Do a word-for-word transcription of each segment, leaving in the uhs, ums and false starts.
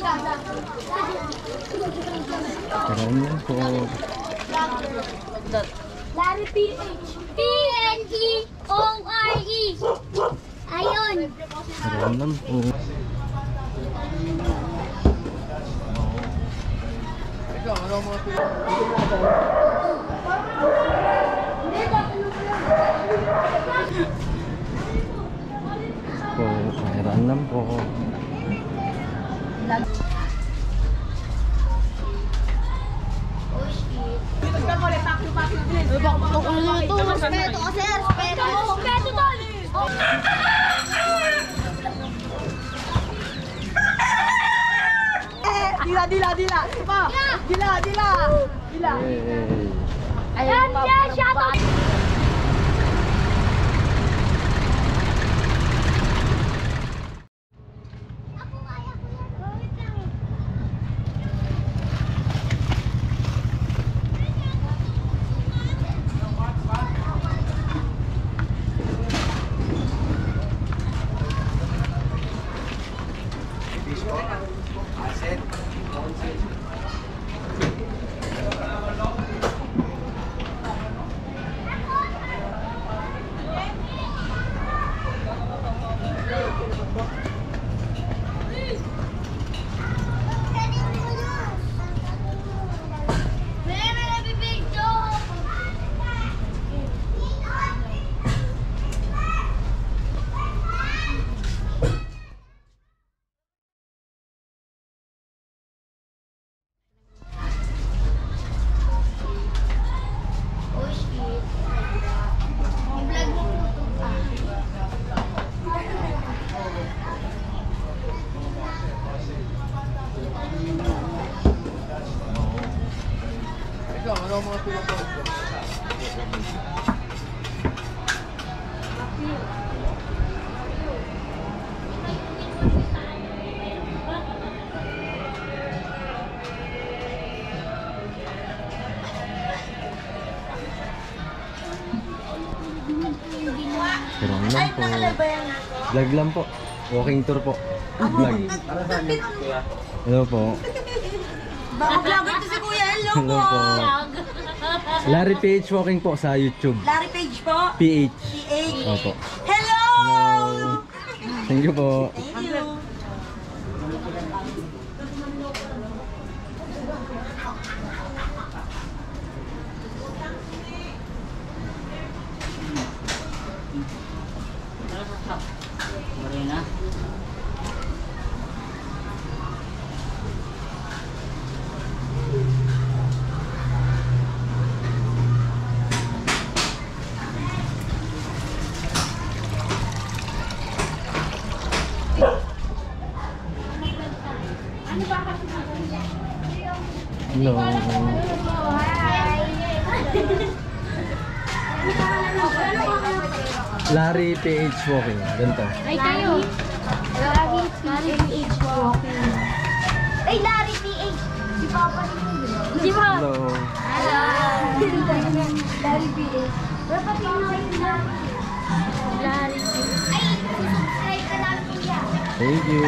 Karoon lang po. Larry P H. P N E O R E. Ayun. Karoon lang po. Ikaw, ano mga pila? Po, karoon lang po. Respeto kasi, respeto. Respeto tol. Dila, dila, dila. Pa. Dila, dila. Dila. Hey. Ayan, yan, shoutout. Ikaw, ano mga pila po? Karoon lang po. Vlog lang po. Walking tour po. Vlog. Hello po. Baka vlogger to si Kuya. Hello Hello po. po. Larry P H Walking po sa YouTube. Larry Page po. P H. P H. Opo. Hello! Hello. Thank you po. Thank you. Hello. Larry P H Walking. Ganito. Ay, kayo. Larry, Larry P H walking. Ay, Larry P H. Si Papa rin. Si Papa. Hello. Hello. Larry P H. Pero pati na kayo Larry. Larry P H. Ay, subscribe ka namin kuya. Thank you.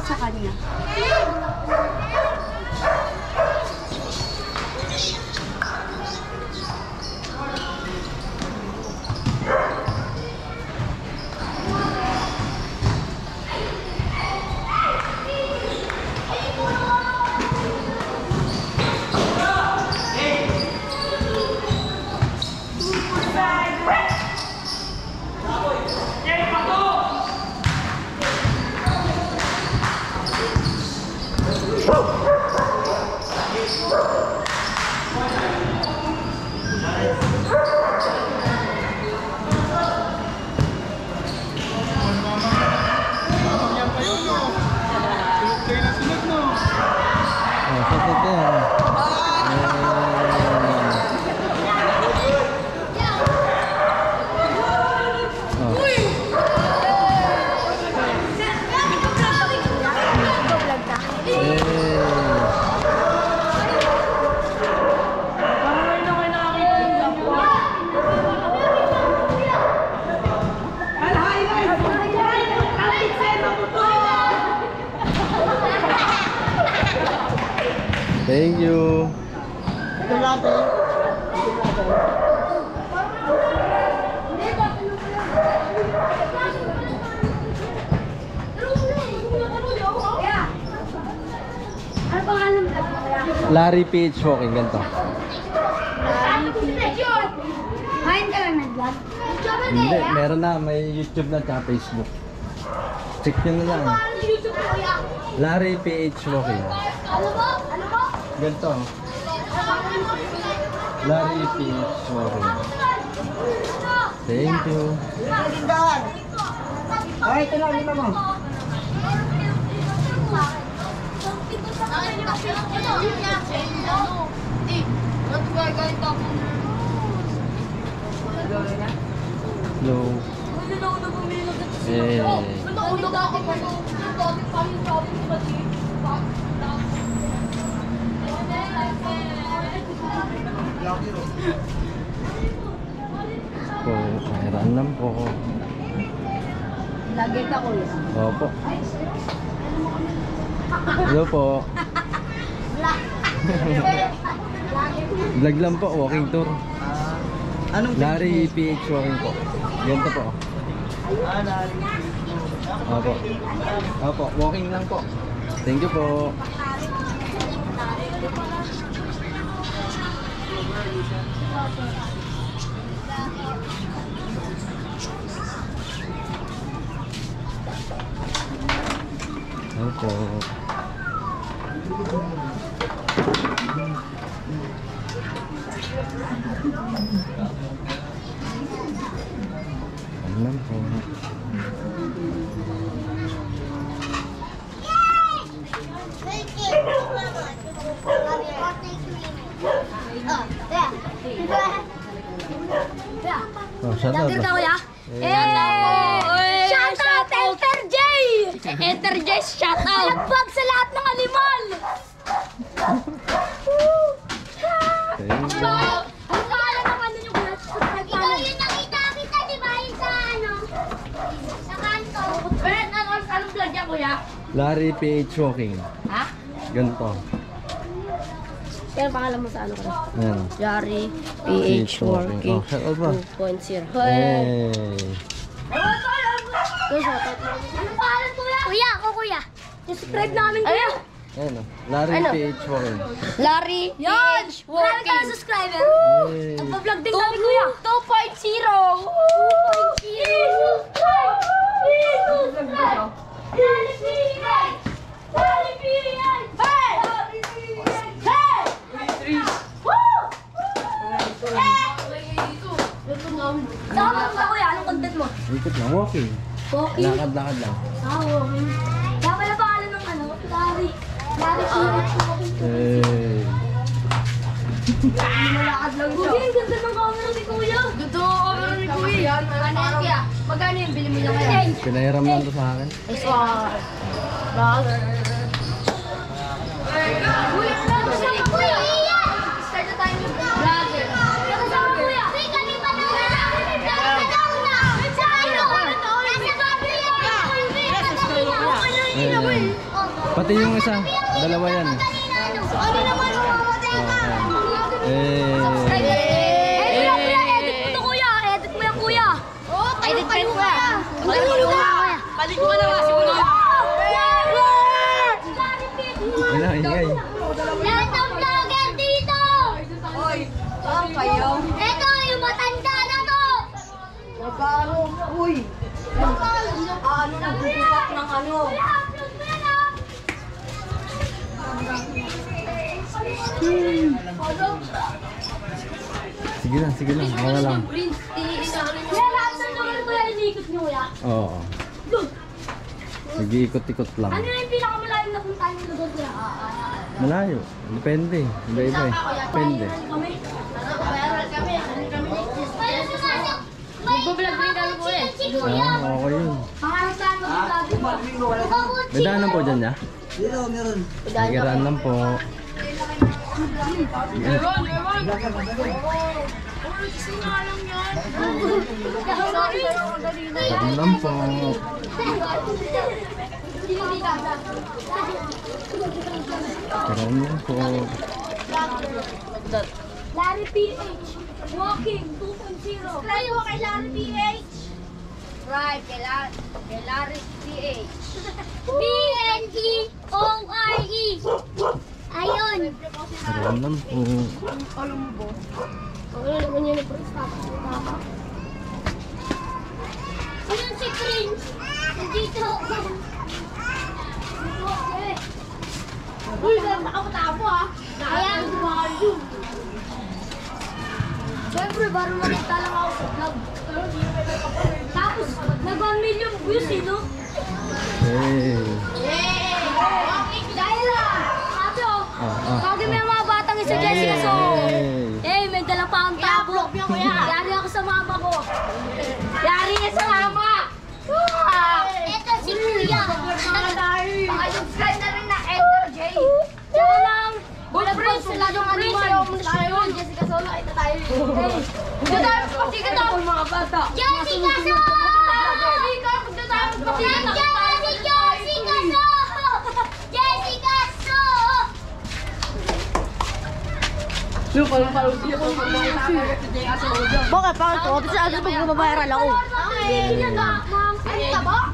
sa kanya. Oh, sakit yan. Thank you. Ito natin. Ano pangalan mo? Larry P H Walking, ganito. Ngayon ka lang nag-vlog? Hindi, meron na. May YouTube na at Facebook. Check nyo na lang. Larry P H Walking. Ano ba? Ano ba? Ganito. Larry P H Walking. Thank you. Tindahan. Ay, ito na, lima mo. Hello. Eh. Po, kairan lang po. Lagi ka ko yun. Opo. Hello po. Vlog lang po, walking tour. Anong Larry P H Walking po. Ganito po. Ah, Larry. Opo. Opo, walking lang po. Thank you po. Opo. Ano po? Oh, shout out Vlogger ka ba? kuya? Eh! Shout out Enter J! Enter J, shout out! Nagpag sa lahat ng animal! Thank you. Ang pangalan ng ano yung kuya? Ikaw yung nakita kita, di ba? Yung sa ano? Sa kanto. Ben, ano, anong vlog niya kuya? Larry P H Walking. Ha? Ganito. Kaya pangalan mo sa ano ka? Ayan. Jari P H Oh, Working shout out ba? two point oh. Hey. Anong pangalan kuya? Kuya, ako kuya. Subscribe namin kuya. Ayan oh. Larry Ano? P H Walking. Larry P H Working. Marami ka subscriber. Hey. Nagpa-vlog din kami kuya. two point oh. two point oh. Larry P H! Larry P H! Hey! Hey! Woo! Tama ba kuya? Anong content mo? Ikot lang, walking. Walking? Lakad-lakad lang. Ah, walking. Kaya pala pangalan ng ano? Larry. Larry P H Walking. Hey. Malakad lang siya. Kuya, ang ganda ng camera ni kuya. Ganda ng camera ni kuya. Ano yan kaya? Magkano yung bili mo niya kaya? Pinahiram lang to sa akin. It's one. Vlog. Kuya, kasama kuya. Start na tayo ng vlogger. Kasama kuya. May kami pa na wala. Sa ano? Nasa baboy yan. Ayan. Pati yung isa, dalawa yan. Ano naman mamamatay Oh, ka? ayan. Eh, Edit mo yan, edit mo to kuya. Edit mo yan kuya. Oo, edit mo kuya. Balik mo na. Balik mo na nga, siguro. yun na, ingay. Lahat ng vlogger dito! Oy, ah, kayo. Ito, yung matanda na to! Nagkaano, uy. Ano na bubukat ng ano. I-upload mo yan ah! Sige lang, sige lang. Wala lang. Yan, lahat ng lugar ko yan, inikot niyo kuya. Oo. Nag-iikot-ikot lang. Ano yung pinakamalayo na puntahan yung lugar kuya? Malayo. Depende. Iba-iba eh. Depende. Kami. Nagbablog rin kami po eh. Ah, okay yun. Pangarap tayo mag-vlog. May daanan po dyan, ya? Dito, meron. Nagiraan lang po. Meron lang po. Meron lang po. Larry P H. Walking two point oh. Subscribe mo kay Larry P H. Right, kay Larry, kay Larry P H. B N E O R E. Ayun. Meron lang po. Ano naman yun yung stop? Ayun si Prince. Nandito. Uy, nakapatapo ah. Ayan. Siyempre, baru makita lang ako sa vlog. Tapos, nag one million views eh, no? Hey. Dahil lang. Sabi oh, Ah, ah. kagi may mga batang isa Jessica so. Eh, may dalang pa ang tabo. Yari ako sa mama ko. Yari ka sa mama. Ito si Kuya. Pakisubscribe na rin na Enter J. Tsaka lang. Wala bro, sila yung animal. Tayo, Jessica Solo, ito tayo. Ito tayo, pasikat ako mga bata. Jessica so. Jessica, punta tayo, pasikat ako. Jessica, Jessica so. Jessica so. Yung parang parang siya kung bakit? Bakit ko? Kasi agad pag mababayaran ako. Okay. Ano ka ba?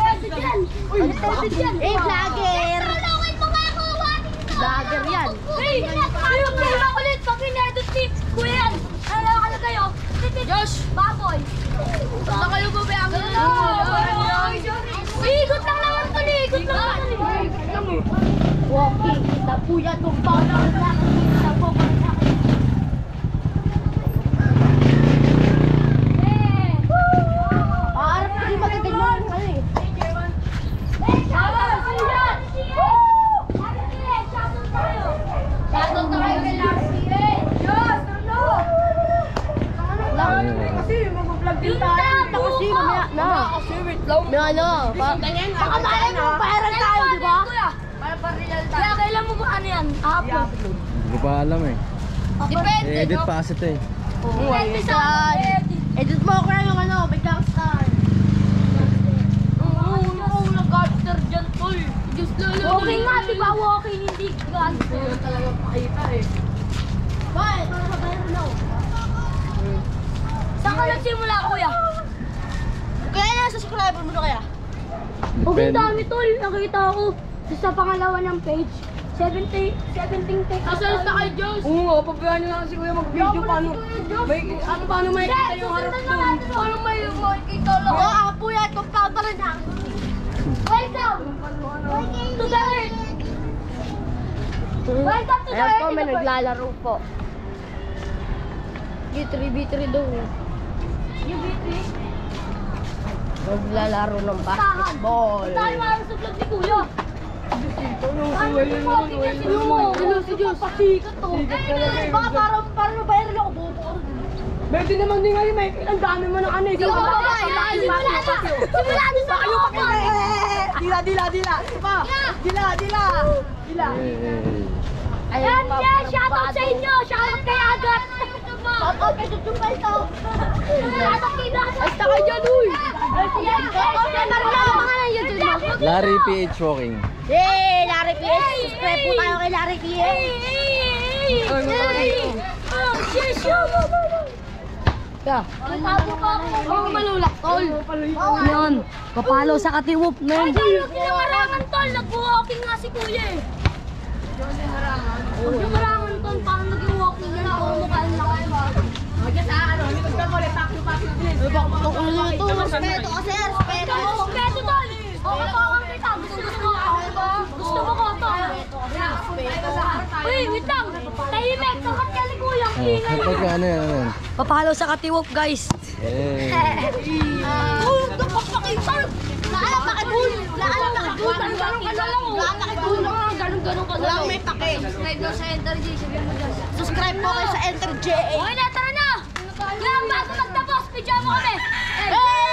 Eh, vlogger! Vlogger yan. Hey! Ayun, kayo makulit! Pag in-edit si Kuya yan! Ano ka na kayo? Josh! Baboy! Basta kayo babayang ko na. Ikot lang naman ito! Ikot lang naman! Walking, tapuya itong bawang na. Paarap ko yung magaganyan ka eh. Shoutout na kayo kay Larry P H. Diyos, ano? Kasi mag-vlog din tayo. Kasi mamaya na. Kasi wait lang. May ano? Baka tayo mo, viral tayo, di ba? Para pa real tayo. Kaya kailan mo ba ano yan? Apo. Hindi ko pa alam eh. Depende, I-edit no? pa kasi ito eh. Depende sa edit. Edit mo ko yung ano, may gangstar. Oo, yung nag-gangstar dyan, tol. Diyos lalo. Walking nga, di ba? Walking, hindi ganito. Yun talaga pakita eh. Bakit? Para sa bayan na. Saan ka nagsimula, Kuya? Kaya na, subscriber mo na kaya? Okay, dami tol. Nakita ko sa pangalawa ng page. seventy, seventeen take. Asalas na kayo, Diyos? Oo nga, pabayaan nyo lang kasi kuya mag-video paano. May, ano paano may kita yung harap doon? Paano may makikita lang? Oo, apo yan, compound pa rin ha. Welcome to the earth. Welcome to the Ayan earth. po, may naglalaro po. B three, B three daw. Yung B three. Naglalaro ng basketball. Tayo maaaring sa vlog ni Kuya. Ano yung mga pinagsin mo? Hello, si Diyos. Pasikat to. Baka parang, parang mabayaran ako, bubo ko. Pwede naman din ngayon, may ang dami mo ng ano eh. Ikaw ba ba? Simula na. Simula na sa kayo pa. Dila, dila, dila. Pa. Dila, dila. Dila. Hey. Ayan, yan. Shoutout sa inyo. Shoutout kay Agat. Shoutout kay Tutupa ito. Shoutout kay Agat. Basta kayo dyan, uy. Shoutout kay Marla. Mga na YouTube mo. Larry P H Walking. Yay! Larry P H! Subscribe po tayo kay Larry P H! Ay, oh, yes, Yeah. Tabo pa ako. Oh, malulak, tol. Yan. Papalo sa katiwop, Ay, men. tayo kinamarangan, tol. Nag-walking nga si kuya eh. Yung marangan, tol. Parang nag-walking na ako. Mukha na kayo. Ito, respeto kasi, respeto. Respeto, tol. Oo, tawag kita. Gusto mo ko. Gusto mo ko, tol. Uy, wait lang. Tahimik. Kakat ka ni kuya. Oh, kapag ka ano yan, ano yan. Papalo sa katiwop, guys. Hey. Oh, napapakita. Laalang makidul. Laalang makidul. Ganun ka na lang. Laalang makidul. Ganun-ganun ka na lang. may pake. Subscribe daw sa Enter J. Sabihan mo dyan. Subscribe po kayo sa Enter J A. Okay na, tara na. Lang, bago magtapos, pidya mo kami. Hey!